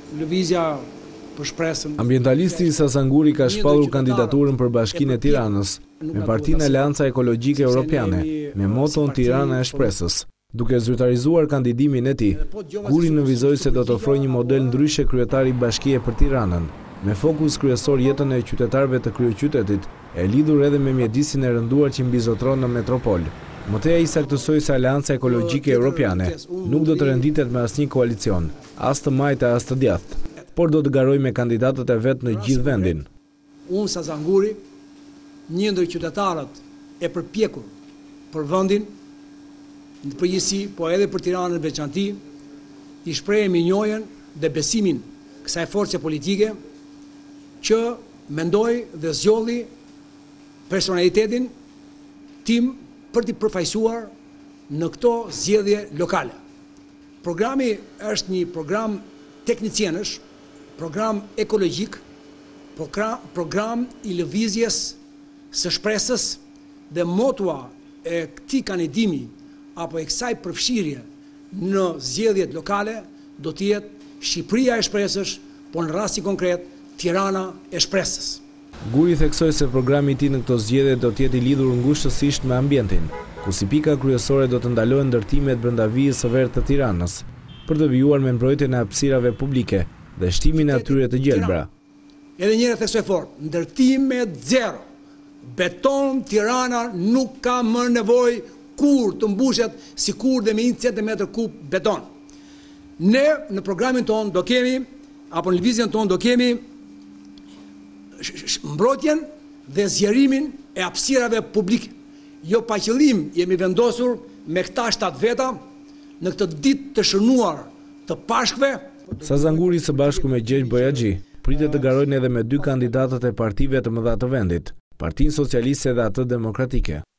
lëvizja për shpresën. Ambientalisti Sasanguri ka shpallur kandidaturën për Bashkinë e Tiranës me partinë Aleanca Ekologjike Europiane me moton Tirana e shpresës. Duke zyrtarizuar kandidimin e tij, Guri nënvizoi se do të ofrojë një model ndryshe kryetari Bashkie për Tiranën, me fokus kryesor jetën e qytetarëve të kryeqytetit, e lidhur edhe me mjedisin e rënduar që mbizotron në metropol. Mëtej ai saktësoi se Aleanca Ekologjike Europiane nuk do të renditet me asnjë koalicion, as të majtë as të djathtë, por do të garojë me kandidatët e vet në gjithë vendin. Unë Sazanguri, një ndër qytetarët e përpjekur për vendin, në përgjithësi, po edhe për Tiranën në veçanti, i shpreh mirënjohjen dhe besimin kësaj force politike që mendoi dhe zgjodhi personalitetin tim për t'i përfaqësuar në këto zgjedhje lokale. Programi është një program teknicienësh, program ekologjik, program i lëvizjes së shpresës dhe motua e këtij kandidimi apo e kësaj përfshirje në zgjedhjet lokale do të jetë Shqipëria e shpresës, por në rasti konkret Tirana e shpresës. Guri theksoi se programi i tij në këto zgjedhje do të jetë i lidhur ngushësisht me ambientin, ku si pika kryesore do të ndalohen ndërtimet brenda vijës së verë të Tiranës, për të vijuar me mbrojtjen e hapësirave publike dhe shtimin e atyre të gjelbra. Edhe një herë theksoj fort, ndërtimet zero. Beton Tirana nuk ka më nevojë kur të mbushet sikur dhe me 1 cm3 beton. Ne në programin tonë do kemi, apo në lëvizjen tonë do kemi mbrojtjen dhe zgjerimin e hapësirave publike. Jo pa qëllim jemi vendosur me këta 7 veta në këtë ditë të shënuar të Pashkëve. Sazanguri së bashku me Gjergj Bojaxhi pritet të garojnë edhe me 2 kandidatët e partive të mëdha të vendit, Partinë Socialiste dhe atë Demokratike.